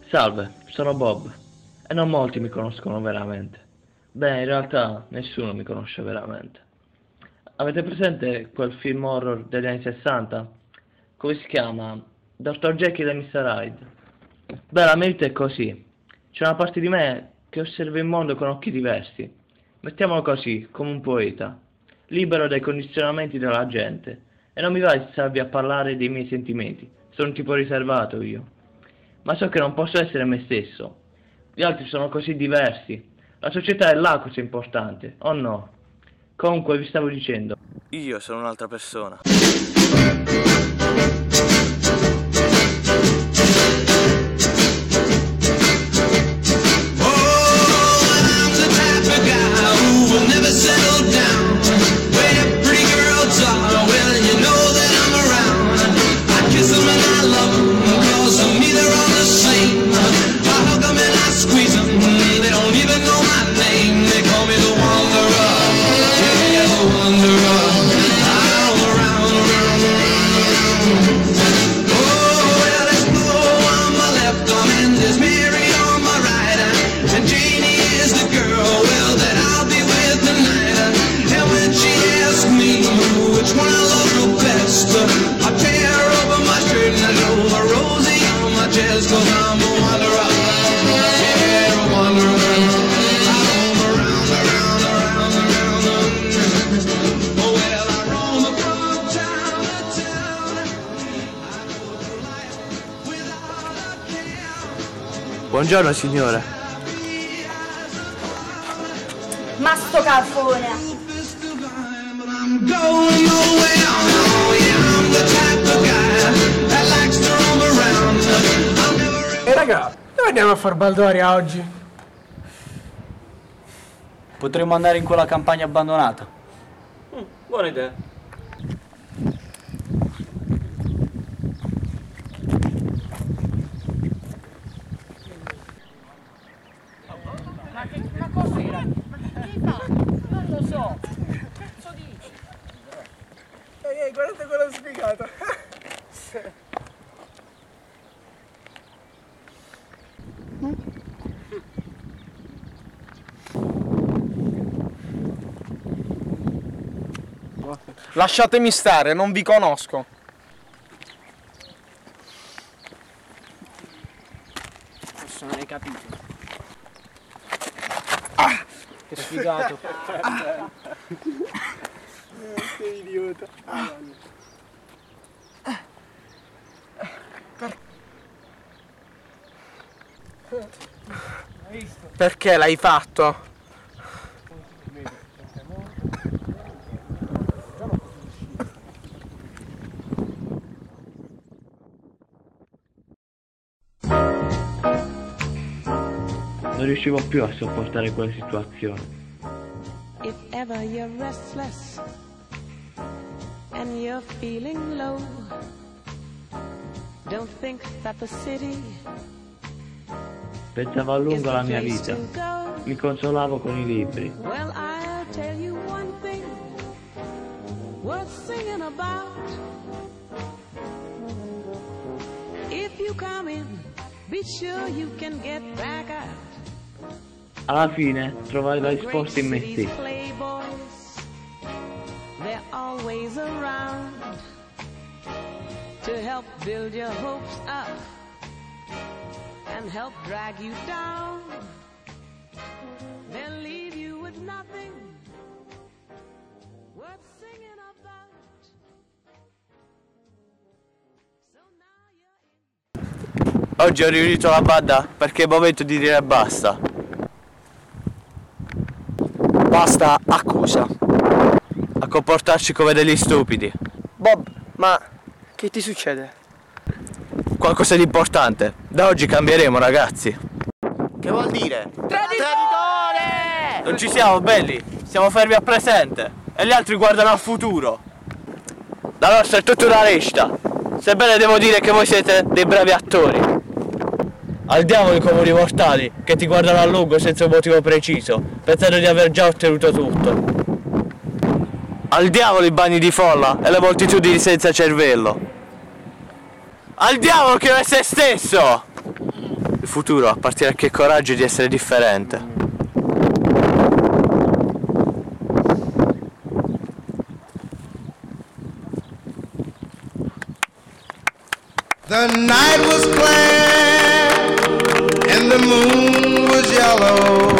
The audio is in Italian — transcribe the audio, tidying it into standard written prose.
Salve, sono Bob e non molti mi conoscono veramente. Beh, in realtà nessuno mi conosce veramente. Avete presente quel film horror degli anni 60? Come si chiama? Dr. Jekyll e Mr. Hyde. Beh, la mia vita è così. C'è una parte di me che osserva il mondo con occhi diversi. Mettiamolo così, come un poeta, libero dai condizionamenti della gente. E non mi va di starvi a parlare dei miei sentimenti. Sono un tipo riservato io. Ma so che non posso essere me stesso. Gli altri sono così diversi. La società è la cosa importante, o no? Comunque vi stavo dicendo. Io sono un'altra persona. Buongiorno signore. Ma sto cafone! Raga, dove andiamo a far baldoria oggi? Potremmo andare in quella campagna abbandonata. Buona idea. Ma cos'era? Ma che fa? Non lo so. Che cazzo dici? Ehi, guardate quello sfigato. Lasciatemi stare, non vi conosco. Forse non hai capito. Che sfigato. Che idiota. Perché l'hai fatto? Non riuscivo più a sopportare quella situazione. If ever you're restless and you're feeling low, don't think that the city Pensavo a lungo alla mia vita. Mi consolavo con i libri. Well, I'll tell you one thing worth singing about. If you come in, be sure you can get back out. Alla fine trovai la risposta in me stesso. They're always around to help build your hopes up and help drag you down. They'll leave you with nothing worth singing about. So now you're in. Oggi ho riunito la banda perché è il momento di dire basta. Basta a cosa? A comportarci come degli stupidi. Bob, ma che ti succede? Qualcosa di importante. Da oggi cambieremo, ragazzi. Che vuol dire? Traditore! Non ci siamo, belli. Siamo fermi al presente. E gli altri guardano al futuro. La nostra è tutta una recita. Sebbene devo dire che voi siete dei bravi attori. Al diavolo i comuni mortali che ti guardano a lungo senza un motivo preciso, pensando di aver già ottenuto tutto. Al diavolo i bagni di folla e le moltitudini senza cervello. Al diavolo che è se stesso! Il futuro appartiene a chi ha il coraggio di essere differente. The night was clear and the moon was yellow.